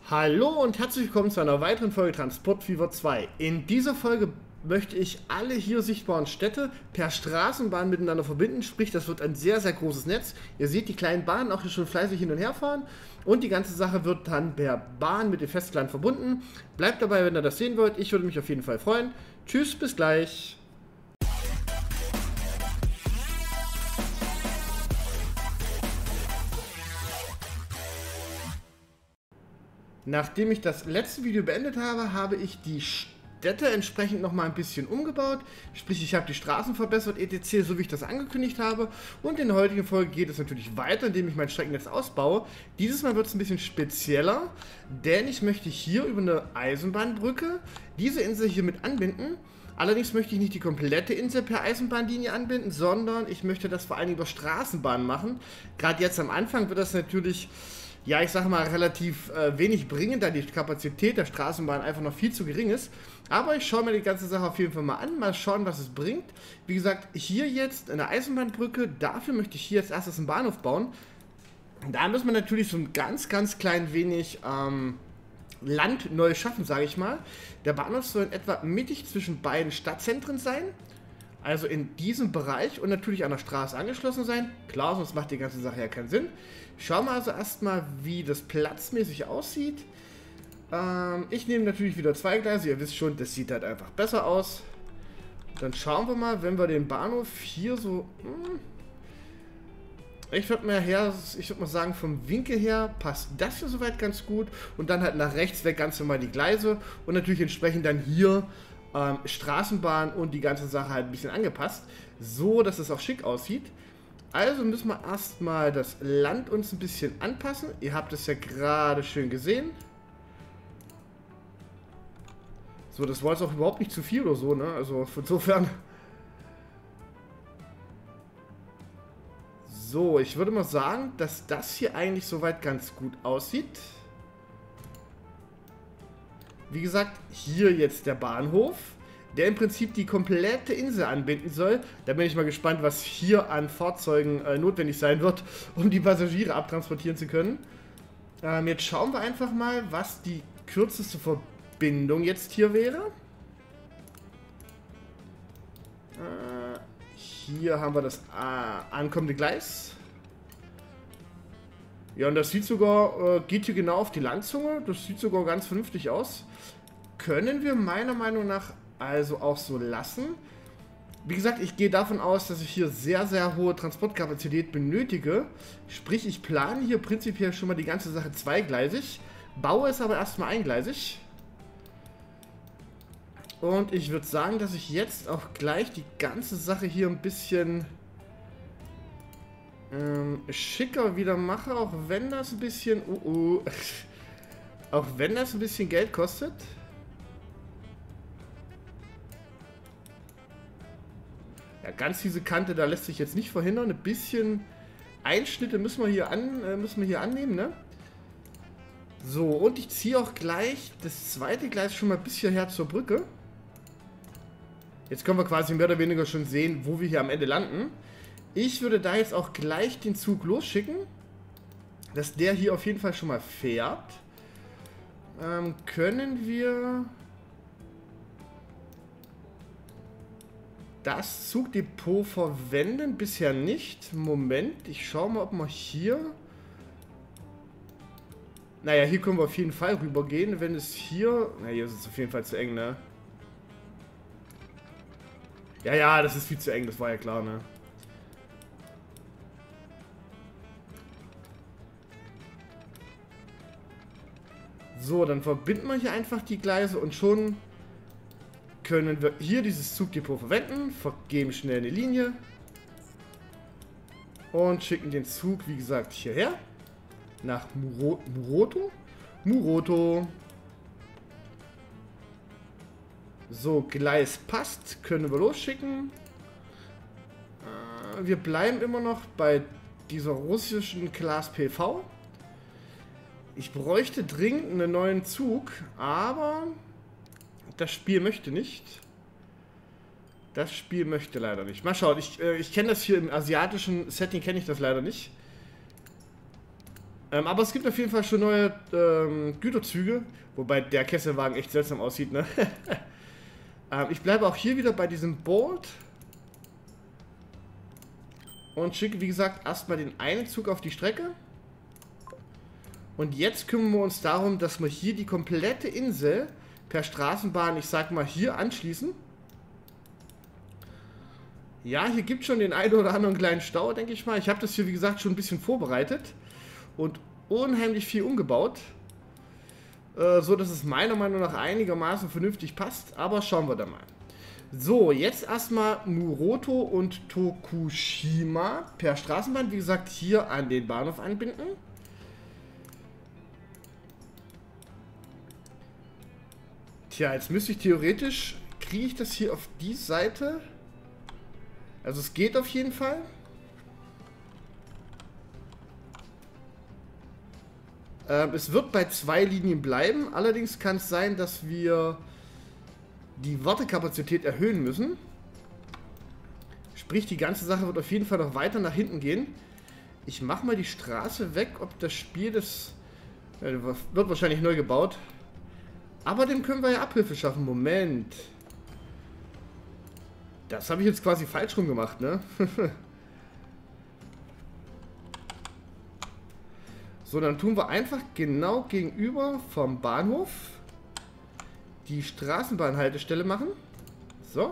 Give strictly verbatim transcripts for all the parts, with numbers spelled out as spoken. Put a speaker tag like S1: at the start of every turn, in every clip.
S1: Hallo und herzlich willkommen zu einer weiteren Folge Transport Fever zwei. In dieser Folge möchte ich alle hier sichtbaren Städte per Straßenbahn miteinander verbinden, sprich das wird ein sehr, sehr großes Netz. Ihr seht die kleinen Bahnen auch hier schon fleißig hin und her fahren und die ganze Sache wird dann per Bahn mit dem Festland verbunden. Bleibt dabei, wenn ihr das sehen wollt, ich würde mich auf jeden Fall freuen. Tschüss, bis gleich. Nachdem ich das letzte Video beendet habe, habe ich die Städte entsprechend nochmal ein bisschen umgebaut. Sprich, ich habe die Straßen verbessert, et cetera, so wie ich das angekündigt habe. Und in der heutigen Folge geht es natürlich weiter, indem ich mein Streckennetz ausbaue. Dieses Mal wird es ein bisschen spezieller, denn ich möchte hier über eine Eisenbahnbrücke diese Insel hier mit anbinden. Allerdings möchte ich nicht die komplette Insel per Eisenbahnlinie anbinden, sondern ich möchte das vor allem über Straßenbahnen machen. Gerade jetzt am Anfang wird das natürlich... ja, ich sage mal, relativ äh, wenig bringen, da die Kapazität der Straßenbahn einfach noch viel zu gering ist. Aber ich schaue mir die ganze Sache auf jeden Fall mal an, mal schauen, was es bringt. Wie gesagt, hier jetzt eine Eisenbahnbrücke, dafür möchte ich hier als erstes einen Bahnhof bauen. Da müssen wir natürlich so ein ganz, ganz klein wenig ähm, Land neu schaffen, sage ich mal. Der Bahnhof soll in etwa mittig zwischen beiden Stadtzentren sein. Also in diesem Bereich und natürlich an der Straße angeschlossen sein. Klar, sonst macht die ganze Sache ja keinen Sinn. Schauen wir also erstmal, wie das platzmäßig aussieht. Ähm, ich nehme natürlich wieder zwei Gleise. Ihr wisst schon, das sieht halt einfach besser aus. Dann schauen wir mal, wenn wir den Bahnhof hier so... Hm, ich würde mal, her, ich würd mal sagen, vom Winkel her passt das hier soweit ganz gut. Und dann halt nach rechts weg ganz normal die Gleise. Und natürlich entsprechend dann hier... Ähm, Straßenbahn und die ganze Sache halt ein bisschen angepasst, so dass es auch schick aussieht. Also müssen wir erstmal das Land uns ein bisschen anpassen. Ihr habt es ja gerade schön gesehen. So, das war jetzt auch überhaupt nicht zu viel oder so, ne? Also insofern. So, ich würde mal sagen, dass das hier eigentlich soweit ganz gut aussieht. Wie gesagt, hier jetzt der Bahnhof, der im Prinzip die komplette Insel anbinden soll. Da bin ich mal gespannt, was hier an Fahrzeugen äh, notwendig sein wird, um die Passagiere abtransportieren zu können. Ähm, jetzt schauen wir einfach mal, was die kürzeste Verbindung jetzt hier wäre. Äh, hier haben wir das äh, ankommende Gleis. Ja, und das sieht sogar, äh, geht hier genau auf die Landzunge. Das sieht sogar ganz vernünftig aus. Können wir meiner Meinung nach also auch so lassen. Wie gesagt, ich gehe davon aus, dass ich hier sehr, sehr hohe Transportkapazität benötige. Sprich, ich plane hier prinzipiell schon mal die ganze Sache zweigleisig, baue es aber erstmal eingleisig. Und ich würde sagen, dass ich jetzt auch gleich die ganze Sache hier ein bisschen ähm, schicker wieder mache, auch wenn das ein bisschen... Uh, uh, auch wenn das ein bisschen Geld kostet. Ja, ganz diese Kante, da lässt sich jetzt nicht verhindern. Ein bisschen Einschnitte müssen wir hier, an, äh, müssen wir hier annehmen, ne? So, und ich ziehe auch gleich das zweite Gleis schon mal bis hierher zur Brücke. Jetzt können wir quasi mehr oder weniger schon sehen, wo wir hier am Ende landen. Ich würde da jetzt auch gleich den Zug losschicken, dass der hier auf jeden Fall schon mal fährt. Ähm, können wir... das Zugdepot verwenden? Bisher nicht. Moment, ich schaue mal, ob wir hier... Naja, hier können wir auf jeden Fall rübergehen. Wenn es hier... Na, hier ist es auf jeden Fall zu eng, ne? Ja, ja, das ist viel zu eng, das war ja klar, ne? So, dann verbinden wir hier einfach die Gleise und schon... können wir hier dieses Zugdepot verwenden, vergeben schnell eine Linie und schicken den Zug, wie gesagt, hierher nach Muro Muroto. Muroto. So, Gleis passt, können wir losschicken. Äh, wir bleiben immer noch bei dieser russischen Class P V. Ich bräuchte dringend einen neuen Zug, aber... das Spiel möchte nicht. Das Spiel möchte leider nicht. Mal schauen, ich, äh, ich kenne das hier im asiatischen Setting, kenne ich das leider nicht. Ähm, aber es gibt auf jeden Fall schon neue ähm, Güterzüge, wobei der Kesselwagen echt seltsam aussieht, ne? ähm, ich bleibe auch hier wieder bei diesem Boot und schicke, wie gesagt, erstmal den einen Zug auf die Strecke. Und jetzt kümmern wir uns darum, dass wir hier die komplette Insel per Straßenbahn, ich sag mal, hier anschließen. Ja, hier gibt es schon den einen oder anderen kleinen Stau, denke ich mal. Ich habe das hier, wie gesagt, schon ein bisschen vorbereitet und unheimlich viel umgebaut, äh, so dass es meiner Meinung nach einigermaßen vernünftig passt. Aber schauen wir da mal. So, jetzt erstmal Muroto und Tokushima per Straßenbahn, wie gesagt, hier an den Bahnhof anbinden. Tja, jetzt müsste ich theoretisch, kriege ich das hier auf die Seite. Also es geht auf jeden Fall. Ähm, es wird bei zwei Linien bleiben. Allerdings kann es sein, dass wir die Wartekapazität erhöhen müssen. Sprich, die ganze Sache wird auf jeden Fall noch weiter nach hinten gehen. Ich mache mal die Straße weg, ob das Spiel das... Ja, wird wahrscheinlich neu gebaut. Aber dem können wir ja Abhilfe schaffen. Moment. Das habe ich jetzt quasi falsch rum gemacht, ne? So, dann tun wir einfach genau gegenüber vom Bahnhof die Straßenbahnhaltestelle machen. So.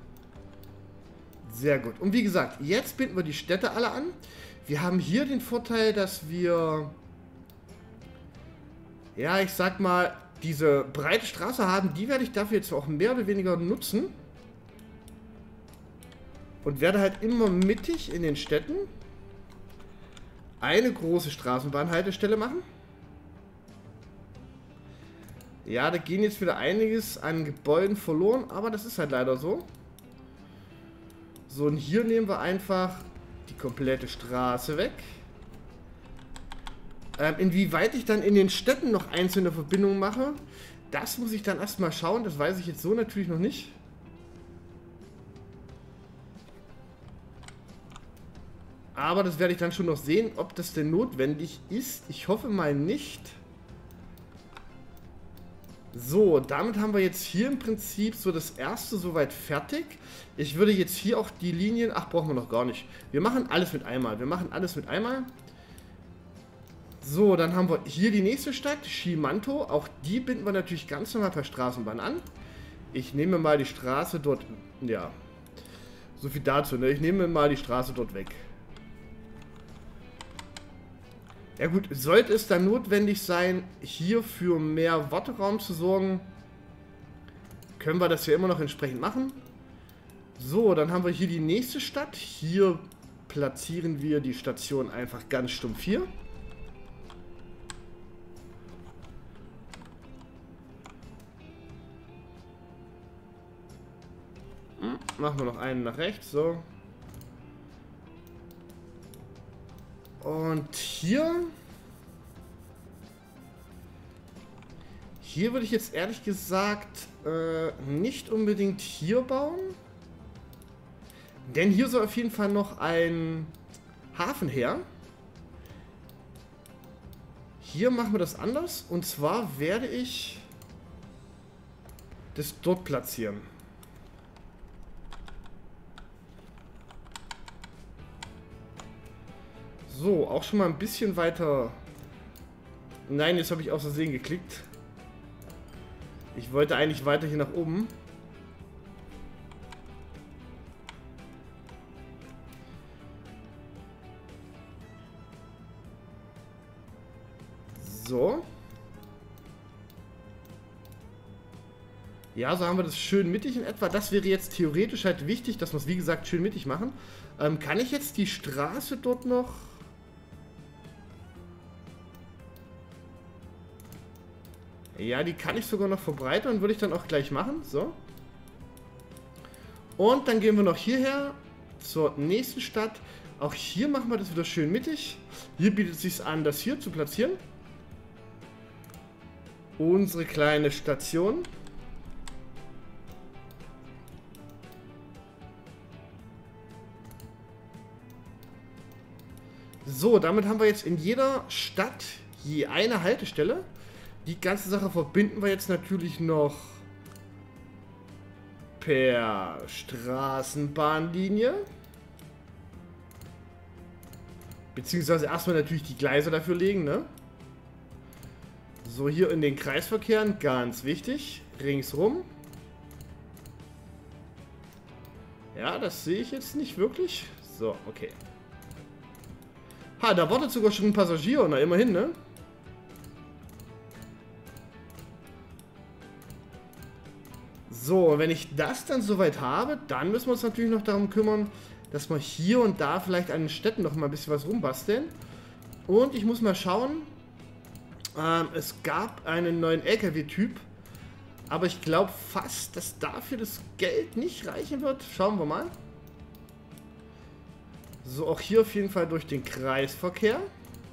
S1: Sehr gut. Und wie gesagt, jetzt binden wir die Städte alle an. Wir haben hier den Vorteil, dass wir, ja, ich sag mal, diese breite Straße haben. Die werde ich dafür jetzt auch mehr oder weniger nutzen. Und werde halt immer mittig in den Städten eine große Straßenbahnhaltestelle machen. Ja, da gehen jetzt wieder einiges an Gebäuden verloren, aber das ist halt leider so. So, und hier nehmen wir einfach die komplette Straße weg. Ähm, inwieweit ich dann in den Städten noch einzelne Verbindungen mache, das muss ich dann erstmal schauen. Das weiß ich jetzt so natürlich noch nicht. Aber das werde ich dann schon noch sehen, ob das denn notwendig ist. Ich hoffe mal nicht. So, damit haben wir jetzt hier im Prinzip so das erste soweit fertig. Ich würde jetzt hier auch die Linien... Ach, brauchen wir noch gar nicht. Wir machen alles mit einmal. Wir machen alles mit einmal. So, dann haben wir hier die nächste Stadt, Shimanto. Auch die binden wir natürlich ganz normal per Straßenbahn an. Ich nehme mal die Straße dort... Ja, so viel dazu, ne? Ich nehme mal die Straße dort weg. Ja gut, sollte es dann notwendig sein, hier für mehr Warteraum zu sorgen, können wir das ja immer noch entsprechend machen. So, dann haben wir hier die nächste Stadt. Hier platzieren wir die Station einfach ganz stumpf hier. Hm, machen wir noch einen nach rechts, so. Und hier... Hier würde ich jetzt ehrlich gesagt äh, nicht unbedingt hier bauen. Denn hier soll auf jeden Fall noch ein Hafen her. Hier machen wir das anders. Und zwar werde ich das dort platzieren. So, auch schon mal ein bisschen weiter... Nein, jetzt habe ich aus Versehen geklickt. Ich wollte eigentlich weiter hier nach oben. So. Ja, so haben wir das schön mittig in etwa. Das wäre jetzt theoretisch halt wichtig, dass wir es wie gesagt schön mittig machen. Ähm, kann ich jetzt die Straße dort noch... Ja, die kann ich sogar noch verbreitern, würde ich dann auch gleich machen. So. Und dann gehen wir noch hierher zur nächsten Stadt. Auch hier machen wir das wieder schön mittig. Hier bietet es sich an, das hier zu platzieren. Unsere kleine Station. So, damit haben wir jetzt in jeder Stadt je eine Haltestelle. Die ganze Sache verbinden wir jetzt natürlich noch per Straßenbahnlinie. Beziehungsweise erstmal natürlich die Gleise dafür legen, ne? So, hier in den Kreisverkehren, ganz wichtig, ringsrum. Ja, das sehe ich jetzt nicht wirklich. So, okay. Ha, da wartet sogar schon ein Passagier, na immerhin, ne? So, wenn ich das dann soweit habe, dann müssen wir uns natürlich noch darum kümmern, dass wir hier und da vielleicht an den Städten noch mal ein bisschen was rumbasteln. Und ich muss mal schauen, ähm, es gab einen neuen L K W-Typ, aber ich glaube fast, dass dafür das Geld nicht reichen wird. Schauen wir mal. So, auch hier auf jeden Fall durch den Kreisverkehr.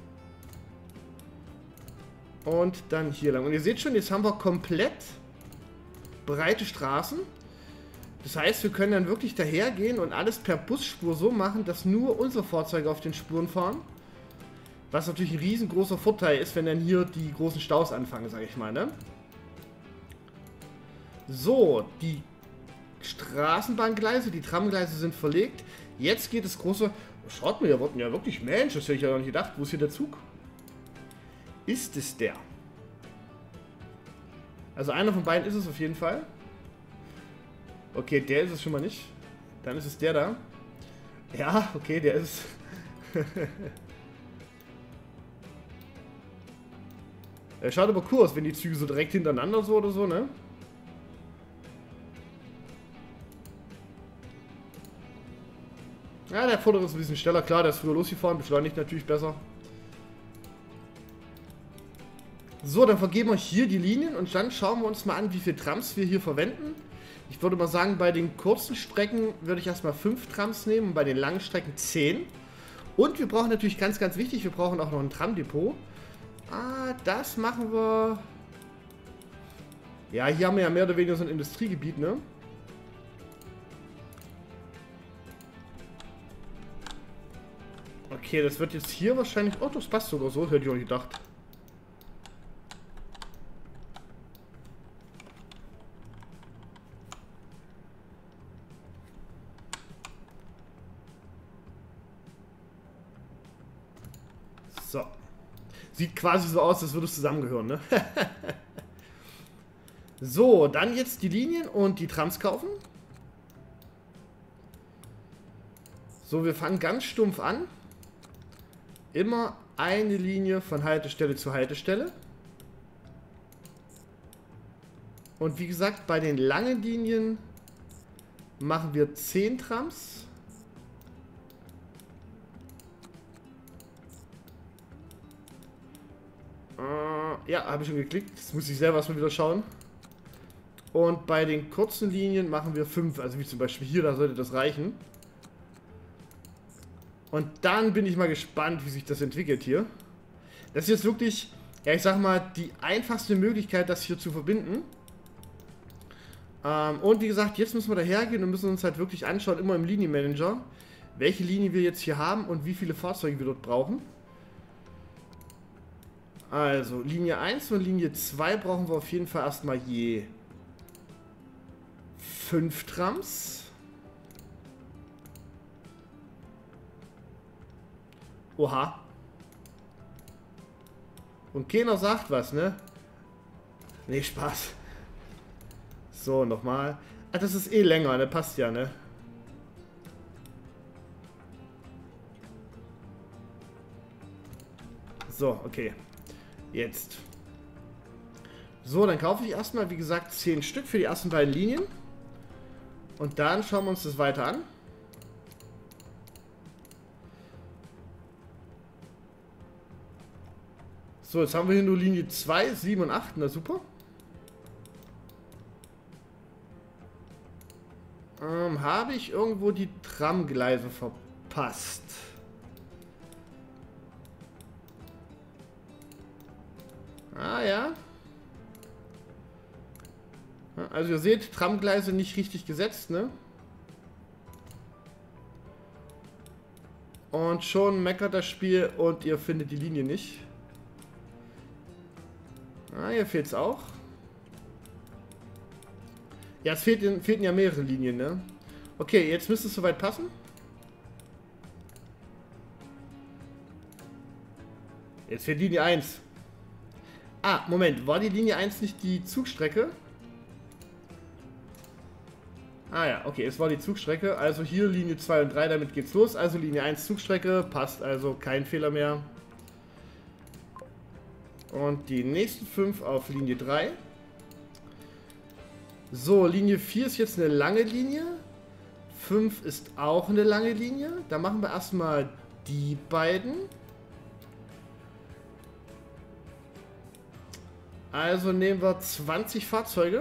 S1: Und dann hier lang. Und ihr seht schon, jetzt haben wir komplett breite Straßen. Das heißt, wir können dann wirklich dahergehen und alles per Busspur so machen, dass nur unsere Fahrzeuge auf den Spuren fahren. Was natürlich ein riesengroßer Vorteil ist, wenn dann hier die großen Staus anfangen, sage ich mal, ne? So, die Straßenbahngleise, die Tramgleise sind verlegt. Jetzt geht das große... Schaut mal, hier wurden ja wirklich... Mensch, das hätte ich ja noch nicht gedacht. Wo ist hier der Zug? Ist es der? Also einer von beiden ist es auf jeden Fall. Okay, der ist es schon mal nicht. Dann ist es der da. Ja, okay, der ist... Er schaut aber cool aus, wenn die Züge so direkt hintereinander so oder so, ne? Ja, der vordere ist ein bisschen schneller. Klar, der ist früher losgefahren, beschleunigt natürlich besser. So, dann vergeben wir hier die Linien und dann schauen wir uns mal an, wie viele Trams wir hier verwenden. Ich würde mal sagen, bei den kurzen Strecken würde ich erstmal fünf Trams nehmen und bei den langen Strecken zehn. Und wir brauchen natürlich ganz, ganz wichtig, wir brauchen auch noch ein Tramdepot. Ah, das machen wir... Ja, hier haben wir ja mehr oder weniger so ein Industriegebiet, ne? Okay, das wird jetzt hier wahrscheinlich... Oh, das passt sogar so, hätte ich auch nicht gedacht. So. Sieht quasi so aus, als würde es zusammengehören, ne? So, dann jetzt die Linien und die Trams kaufen. So, wir fangen ganz stumpf an. Immer eine Linie von Haltestelle zu Haltestelle. Und wie gesagt, bei den langen Linien machen wir zehn Trams. Äh, ja, habe ich schon geklickt. Jetzt muss ich selber erstmal wieder schauen. Und bei den kurzen Linien machen wir fünf. Also wie zum Beispiel hier, da sollte das reichen. Und dann bin ich mal gespannt, wie sich das entwickelt hier. Das ist jetzt wirklich, ja ich sag mal, die einfachste Möglichkeit, das hier zu verbinden. Ähm, und wie gesagt, jetzt müssen wir dahergehen und müssen uns halt wirklich anschauen, immer im Linienmanager, welche Linie wir jetzt hier haben und wie viele Fahrzeuge wir dort brauchen. Also, Linie eins und Linie zwei brauchen wir auf jeden Fall erstmal je fünf Trams. Oha. Und keiner sagt was, ne? Nee, Spaß. So, nochmal. Ah, das ist eh länger, ne? Passt ja, ne? So, okay. Jetzt. So, dann kaufe ich erstmal, wie gesagt, zehn Stück für die ersten beiden Linien. Und dann schauen wir uns das weiter an. So, jetzt haben wir hier nur Linie zwei, sieben und acht. Na super. Ähm, habe ich irgendwo die Tramgleise verpasst? Ah ja. Also ihr seht, Tramgleise nicht richtig gesetzt, ne? Und schon meckert das Spiel und ihr findet die Linie nicht. Ah, hier fehlt es auch. Ja, es fehlt, fehlten ja mehrere Linien, ne? Okay, jetzt müsste es soweit passen. Jetzt fehlt Linie eins. Ah, Moment, war die Linie eins nicht die Zugstrecke? Ah ja, okay, es war die Zugstrecke. Also hier Linie zwei und drei, damit geht's los. Also Linie eins Zugstrecke, passt also, kein Fehler mehr. Und die nächsten fünf auf Linie drei. So, Linie vier ist jetzt eine lange Linie. fünf ist auch eine lange Linie. Da machen wir erstmal die beiden. Also nehmen wir zwanzig Fahrzeuge.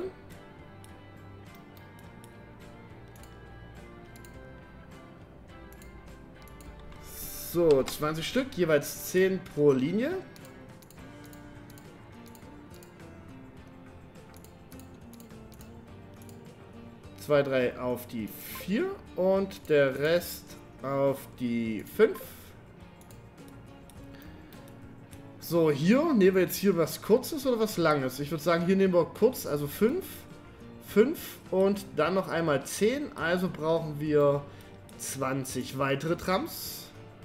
S1: So, zwanzig Stück, jeweils zehn pro Linie. zwei, drei auf die vier und der Rest auf die fünf. So, hier nehmen wir jetzt hier was Kurzes oder was Langes? Ich würde sagen, hier nehmen wir kurz, also fünf, fünf und dann noch einmal zehn. Also brauchen wir zwanzig weitere Trams.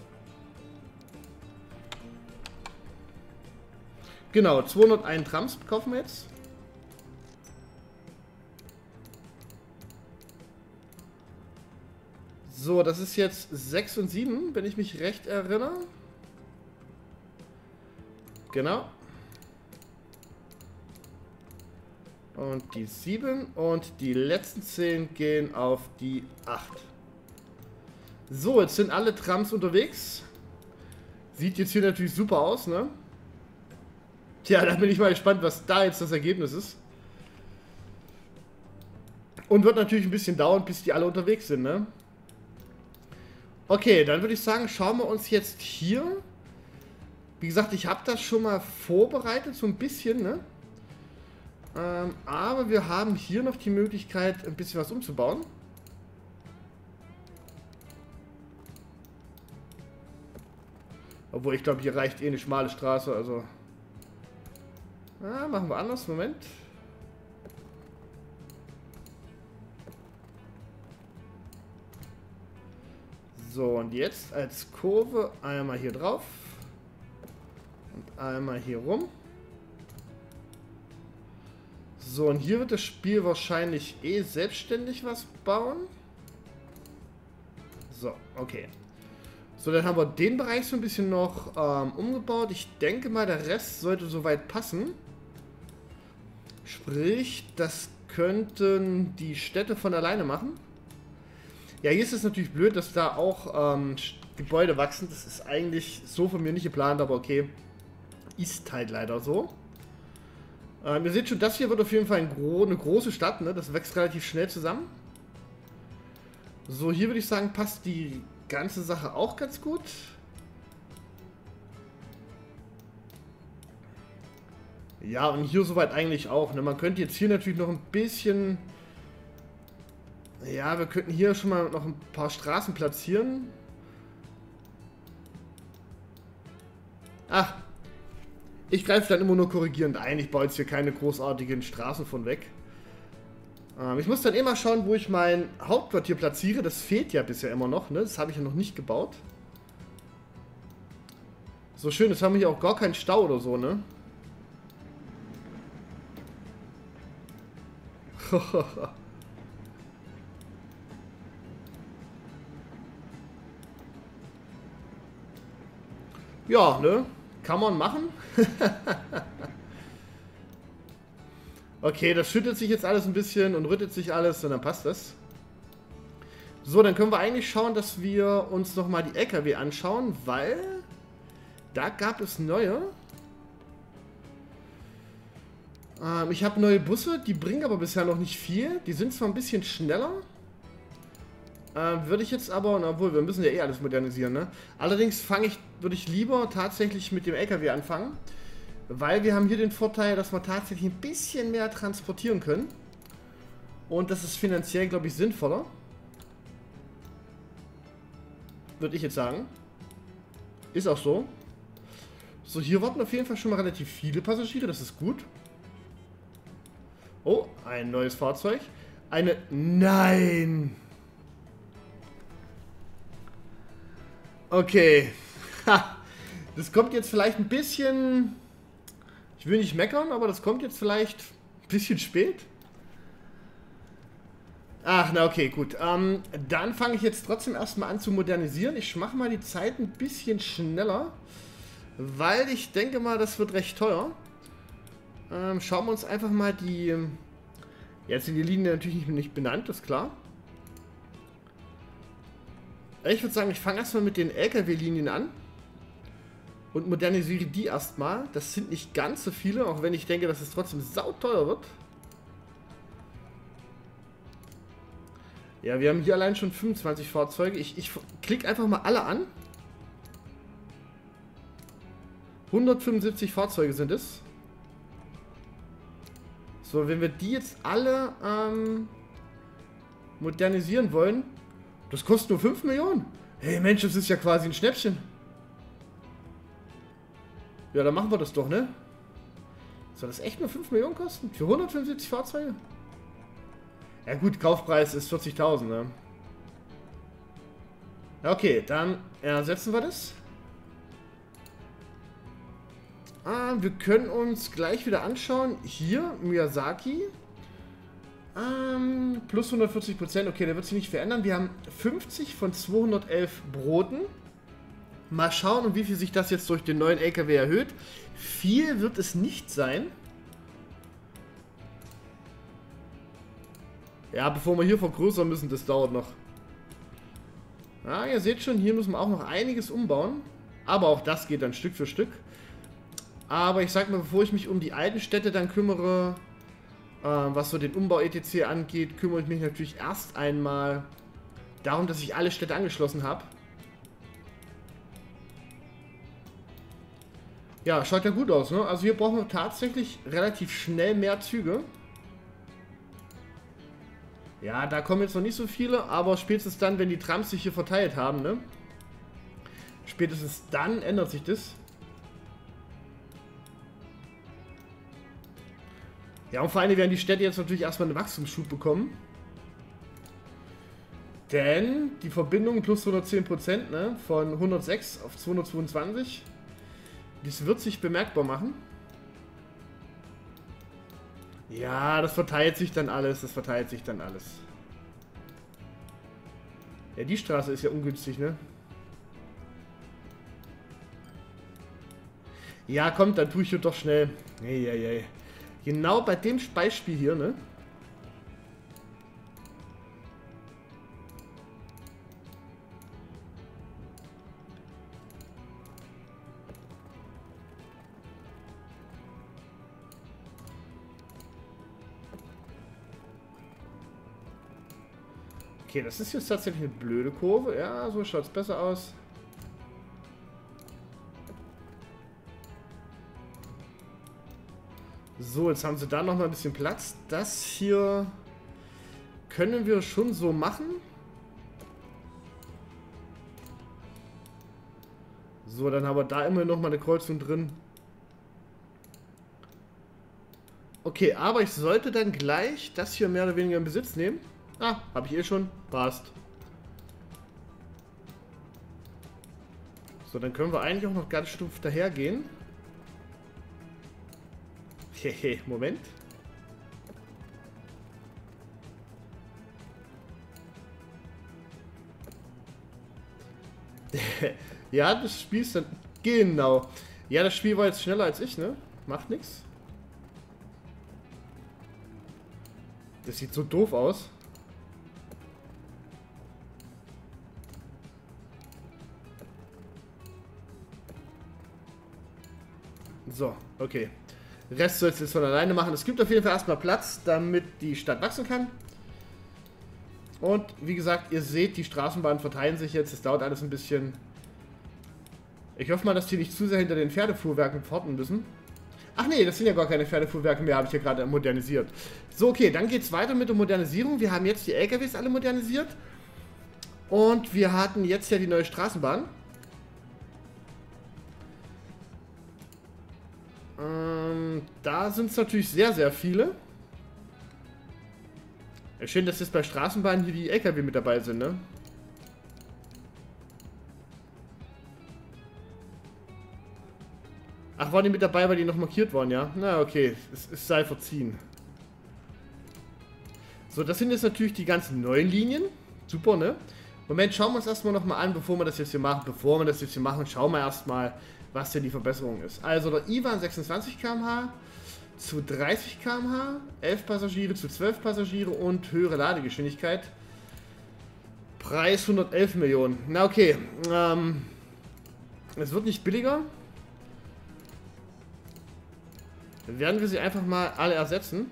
S1: Genau, zweihunderteins Trams kaufen wir jetzt. So, das ist jetzt sechs und sieben, wenn ich mich recht erinnere. Genau. Und die sieben und die letzten zehn gehen auf die acht. So, jetzt sind alle Trams unterwegs. Sieht jetzt hier natürlich super aus, ne? Tja, da bin ich mal gespannt, was da jetzt das Ergebnis ist. Und wird natürlich ein bisschen dauern, bis die alle unterwegs sind, ne? Okay, dann würde ich sagen, schauen wir uns jetzt hier. Wie gesagt, ich habe das schon mal vorbereitet, so ein bisschen, ne? Ähm, aber wir haben hier noch die Möglichkeit, ein bisschen was umzubauen. Obwohl, ich glaube, hier reicht eh eine schmale Straße, also... Ah, machen wir anders, Moment. So, und jetzt als Kurve einmal hier drauf. Und einmal hier rum. So, und hier wird das Spiel wahrscheinlich eh selbstständig was bauen. So, okay. So, dann haben wir den Bereich so ein bisschen noch ähm, umgebaut. Ich denke mal, der Rest sollte soweit passen. Sprich, das könnten die Städte von alleine machen. Ja, hier ist es natürlich blöd, dass da auch ähm, Gebäude wachsen. Das ist eigentlich so von mir nicht geplant, aber okay. Ist halt leider so. Ähm, ihr seht schon, das hier wird auf jeden Fall ein gro eine große Stadt, ne? Das wächst relativ schnell zusammen. So, hier würde ich sagen, passt die ganze Sache auch ganz gut. Ja, und hier soweit eigentlich auch, ne? Man könnte jetzt hier natürlich noch ein bisschen... Ja, wir könnten hier schon mal noch ein paar Straßen platzieren. Ach, ich greife dann immer nur korrigierend ein. Ich baue jetzt hier keine großartigen Straßen von weg. Ähm, ich muss dann immer schauen, wo ich mein Hauptquartier platziere. Das fehlt ja bisher immer noch, ne? Das habe ich ja noch nicht gebaut. So schön, jetzt haben wir hier auch gar keinen Stau oder so, ne? Ja, ne? Kann man machen. Okay, das schüttelt sich jetzt alles ein bisschen und rüttet sich alles und dann passt das. So, dann können wir eigentlich schauen, dass wir uns nochmal die L K W anschauen, weil da gab es neue. Ähm, ich habe neue Busse, die bringen aber bisher noch nicht viel. Die sind zwar ein bisschen schneller. Ähm, würde ich jetzt aber, na, obwohl, wir müssen ja eh alles modernisieren, ne? Allerdings fange ich, würde ich lieber tatsächlich mit dem L K W anfangen, weil wir haben hier den Vorteil, dass wir tatsächlich ein bisschen mehr transportieren können. Und das ist finanziell, glaube ich, sinnvoller. Würde ich jetzt sagen. Ist auch so. So, hier warten auf jeden Fall schon mal relativ viele Passagiere, das ist gut. Oh, ein neues Fahrzeug. Eine... Nein! Okay. Ha. Das kommt jetzt vielleicht ein bisschen... Ich will nicht meckern, aber das kommt jetzt vielleicht ein bisschen spät. Ach, na okay, gut. Ähm, dann fange ich jetzt trotzdem erstmal an zu modernisieren. Ich mache mal die Zeit ein bisschen schneller, weil ich denke mal, das wird recht teuer. Ähm, schauen wir uns einfach mal die... Jetzt sind die Linien natürlich nicht benannt, ist klar. Ich würde sagen, ich fange erstmal mit den L K W-Linien an und modernisiere die erstmal. Das sind nicht ganz so viele, auch wenn ich denke, dass es trotzdem sauteuer wird. Ja, wir haben hier allein schon fünfundzwanzig Fahrzeuge. Ich, ich klicke einfach mal alle an. hundertfünfundsiebzig Fahrzeuge sind es. So, wenn wir die jetzt alle ähm, modernisieren wollen, das kostet nur fünf Millionen. Hey Mensch, das ist ja quasi ein Schnäppchen. Ja, dann machen wir das doch, ne? Soll das echt nur fünf Millionen kosten? Für hundertfünfundsiebzig Fahrzeuge? Ja gut, Kaufpreis ist vierzigtausend, ne? Okay, dann ersetzen wir das. Ah, wir können uns gleich wieder anschauen. Hier, Miyazaki. Ähm, plus hundertvierzig Prozent. Okay, der wird sich nicht verändern. Wir haben fünfzig von zweihundertelf Broten. Mal schauen, um wie viel sich das jetzt durch den neuen L K W erhöht. Viel wird es nicht sein. Ja, bevor wir hier vergrößern müssen, das dauert noch. Ja, ihr seht schon, hier müssen wir auch noch einiges umbauen. Aber auch das geht dann Stück für Stück. Aber ich sag mal, bevor ich mich um die alten Städte dann kümmere, äh, was so den Umbau et cetera angeht, kümmere ich mich natürlich erst einmal darum, dass ich alle Städte angeschlossen habe. Ja, schaut ja gut aus, ne? Also hier brauchen wir tatsächlich relativ schnell mehr Züge. Ja, da kommen jetzt noch nicht so viele, aber spätestens dann, wenn die Trams sich hier verteilt haben, ne? Spätestens dann ändert sich das. Ja, und vor allem werden die Städte jetzt natürlich erstmal einen Wachstumsschub bekommen. Denn die Verbindung plus hundertzehn Prozent, ne, von hundertsechs auf zweihundertzweiundzwanzig, das wird sich bemerkbar machen. Ja, das verteilt sich dann alles, das verteilt sich dann alles. Ja, die Straße ist ja ungünstig, ne? Ja, kommt, dann tue ich hier doch schnell. Hey, hey, hey. Genau bei dem Beispiel hier, ne? Okay, das ist jetzt tatsächlich eine blöde Kurve. Ja, so schaut es besser aus. So, jetzt haben sie da noch mal ein bisschen Platz. Das hier können wir schon so machen. So, dann haben wir da immer noch mal eine Kreuzung drin. Okay, aber ich sollte dann gleich das hier mehr oder weniger in Besitz nehmen. Ah, habe ich eh schon. Passt. So, dann können wir eigentlich auch noch ganz stumpf dahergehen. Hehe, Moment. Ja, das Spiel ist dann... Genau. Ja, das Spiel war jetzt schneller als ich, ne? Macht nichts. Das sieht so doof aus. So, okay. Rest soll es jetzt von alleine machen. Es gibt auf jeden Fall erstmal Platz, damit die Stadt wachsen kann. Und wie gesagt, ihr seht, die Straßenbahnen verteilen sich jetzt. Es dauert alles ein bisschen. Ich hoffe mal, dass die nicht zu sehr hinter den Pferdefuhrwerken pforten müssen. Ach nee, das sind ja gar keine Pferdefuhrwerke mehr, habe ich hier gerade modernisiert. So, okay, dann geht es weiter mit der Modernisierung. Wir haben jetzt die L K Ws alle modernisiert. Und wir hatten jetzt ja die neue Straßenbahn. Ähm, da sind es natürlich sehr, sehr viele. Ja, schön, dass jetzt bei Straßenbahnen hier die L K W mit dabei sind, ne? Ach, waren die mit dabei, weil die noch markiert waren, ja? Na, okay. Es, es sei verziehen. So, das sind jetzt natürlich die ganzen neuen Linien. Super, ne? Moment, schauen wir uns erstmal nochmal an, bevor wir das jetzt hier machen. Bevor wir das jetzt hier machen, schauen wir erstmal, was denn die Verbesserung ist. Also der I-Bahn sechsundzwanzig Kilometer pro Stunde zu dreißig Kilometer pro Stunde, elf Passagiere zu zwölf Passagiere und höhere Ladegeschwindigkeit. Preis hundertelf Millionen. Na okay, ähm, es wird nicht billiger. Dann werden wir sie einfach mal alle ersetzen.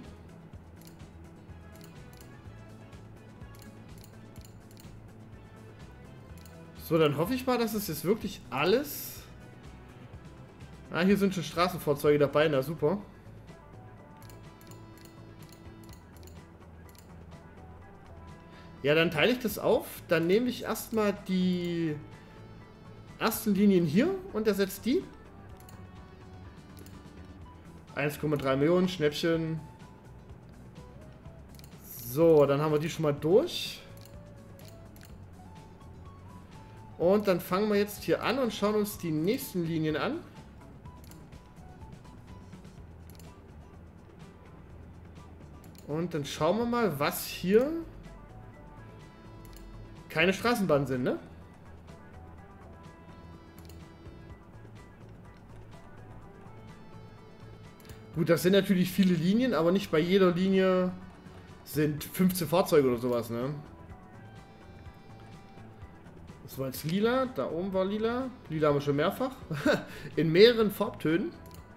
S1: So, dann hoffe ich mal, dass es jetzt wirklich alles... Ah, hier sind schon Straßenfahrzeuge dabei, na super. Ja, dann teile ich das auf. Dann nehme ich erstmal die ersten Linien hier und ersetze die. eins Komma drei Millionen, Schnäppchen. So, dann haben wir die schon mal durch. Und dann fangen wir jetzt hier an und schauen uns die nächsten Linien an. Und dann schauen wir mal, was hier keine Straßenbahnen sind, ne? Gut, das sind natürlich viele Linien, aber nicht bei jeder Linie sind fünfzehn Fahrzeuge oder sowas, ne? Das war jetzt lila, da oben war lila. Lila haben wir schon mehrfach. In mehreren Farbtönen.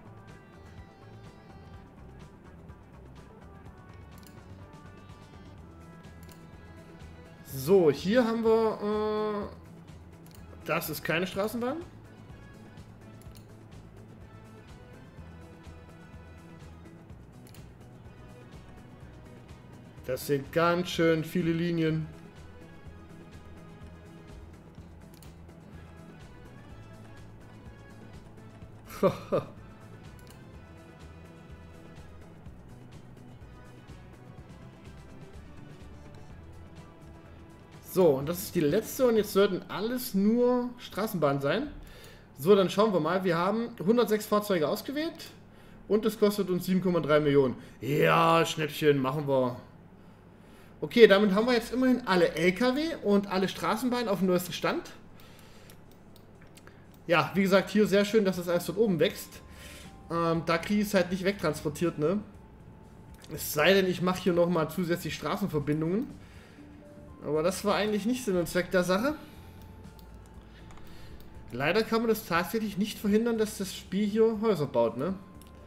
S1: So, hier haben wir... Äh, das ist keine Straßenbahn. Das sind ganz schön viele Linien. So, und das ist die letzte und jetzt sollten alles nur Straßenbahnen sein. So, dann schauen wir mal. Wir haben hundertsechs Fahrzeuge ausgewählt und das kostet uns sieben Komma drei Millionen. Ja, Schnäppchen, machen wir. Okay, damit haben wir jetzt immerhin alle L K W und alle Straßenbahnen auf dem neuesten Stand. Ja, wie gesagt, hier sehr schön, dass das alles dort oben wächst. Ähm, da kriege ich es halt nicht wegtransportiert, ne? Es sei denn, ich mache hier nochmal zusätzlich Straßenverbindungen. Aber das war eigentlich nicht Sinn und Zweck der Sache. Leider kann man das tatsächlich nicht verhindern, dass das Spiel hier Häuser baut, ne?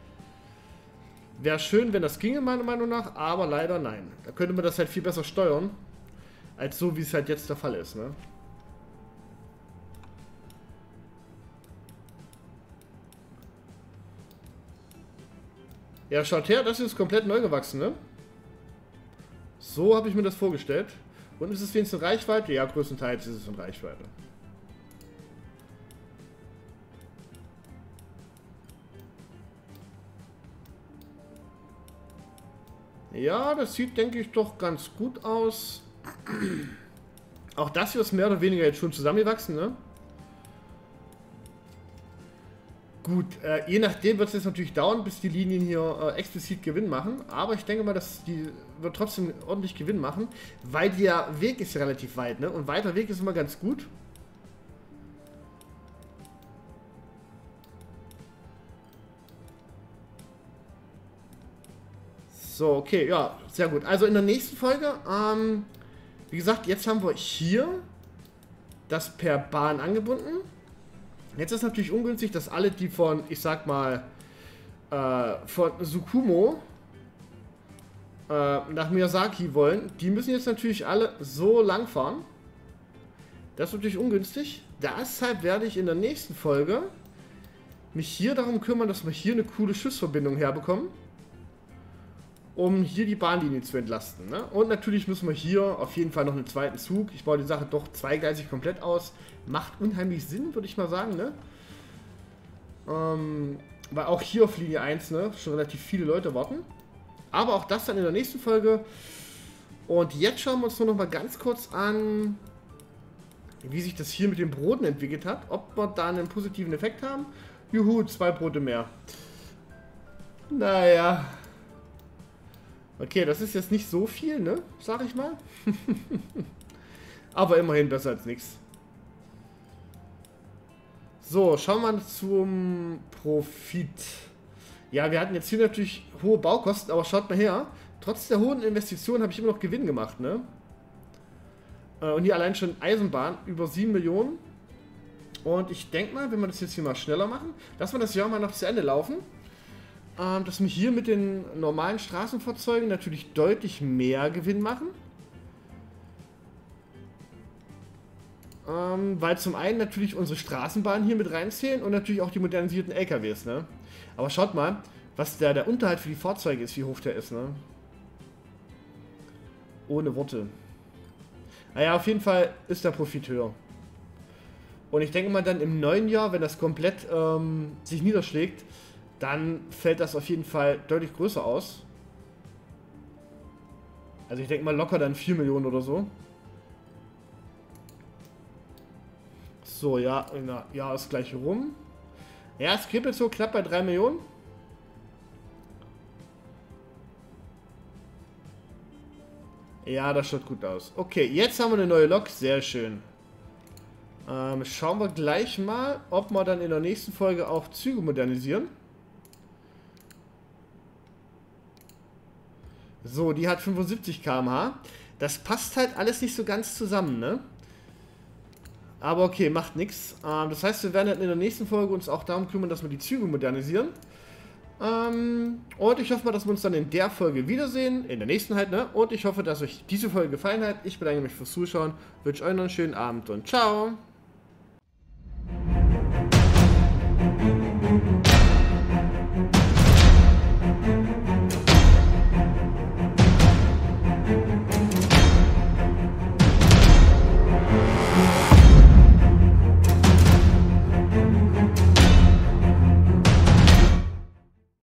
S1: Wäre schön, wenn das ginge, meiner Meinung nach, aber leider nein. Da könnte man das halt viel besser steuern, als so, wie es halt jetzt der Fall ist, ne? Ja, schaut her, das ist komplett neu gewachsen, ne? So habe ich mir das vorgestellt. Und ist es wenigstens in Reichweite? Ja, größtenteils ist es in Reichweite. Ja, das sieht, denke ich, doch ganz gut aus. Auch das hier ist mehr oder weniger jetzt schon zusammengewachsen, ne? Gut, äh, je nachdem wird es jetzt natürlich dauern, bis die Linien hier äh, explizit Gewinn machen. Aber ich denke mal, dass die wird trotzdem ordentlich Gewinn machen, weil der Weg ist ja relativ weit, ne? Und weiter Weg ist immer ganz gut. So, okay, ja, sehr gut. Also in der nächsten Folge, ähm, wie gesagt, jetzt haben wir hier das per Bahn angebunden. Jetzt ist natürlich ungünstig, dass alle, die von, ich sag mal, äh, von Tsukumo äh, nach Miyazaki wollen, die müssen jetzt natürlich alle so lang fahren. Das ist natürlich ungünstig. Deshalb werde ich in der nächsten Folge mich hier darum kümmern, dass wir hier eine coole Schiffsverbindung herbekommen, um hier die Bahnlinie zu entlasten, ne? Und natürlich müssen wir hier auf jeden Fall noch einen zweiten Zug. Ich baue die Sache doch zweigleisig komplett aus. Macht unheimlich Sinn, würde ich mal sagen, ne? Ähm, Weil auch hier auf Linie eins, ne, schon relativ viele Leute warten. Aber auch das dann in der nächsten Folge. Und jetzt schauen wir uns nur noch mal ganz kurz an, wie sich das hier mit den Broten entwickelt hat. Ob wir da einen positiven Effekt haben. Juhu, zwei Brote mehr. Naja. Okay, das ist jetzt nicht so viel, ne? Sag ich mal. Aber immerhin besser als nichts. So, schauen wir mal zum Profit. Ja, wir hatten jetzt hier natürlich hohe Baukosten, aber schaut mal her. Trotz der hohen Investitionen habe ich immer noch Gewinn gemacht, ne? Und hier allein schon Eisenbahn über sieben Millionen. Und ich denke mal, wenn wir das jetzt hier mal schneller machen, lassen wir das Jahr mal noch zu Ende laufen. Ähm, dass wir hier mit den normalen Straßenfahrzeugen natürlich deutlich mehr Gewinn machen. Ähm, weil zum einen natürlich unsere Straßenbahnen hier mit reinzählen und natürlich auch die modernisierten L K Ws, ne? Aber schaut mal, was der, der Unterhalt für die Fahrzeuge ist, wie hoch der ist, ne? Ohne Worte. Naja, auf jeden Fall ist der Profit höher. Und ich denke mal dann im neuen Jahr, wenn das komplett ähm, sich niederschlägt, dann fällt das auf jeden Fall deutlich größer aus. Also ich denke mal locker dann vier Millionen oder so. So, ja, na, ja, ist gleich rum. Ja, es kribbelt so knapp bei drei Millionen. Ja, das schaut gut aus. Okay, jetzt haben wir eine neue Lok. Sehr schön. Ähm, schauen wir gleich mal, ob wir dann in der nächsten Folge auch Züge modernisieren. So, die hat fünfundsiebzig Kilometer pro Stunde. Das passt halt alles nicht so ganz zusammen, ne? Aber okay, macht nichts. Ähm, das heißt, wir werden dann in der nächsten Folge uns auch darum kümmern, dass wir die Züge modernisieren. Ähm, und ich hoffe mal, dass wir uns dann in der Folge wiedersehen. In der nächsten halt, ne? Und ich hoffe, dass euch diese Folge gefallen hat. Ich bedanke mich fürs Zuschauen. Wünsche euch noch einen schönen Abend und ciao!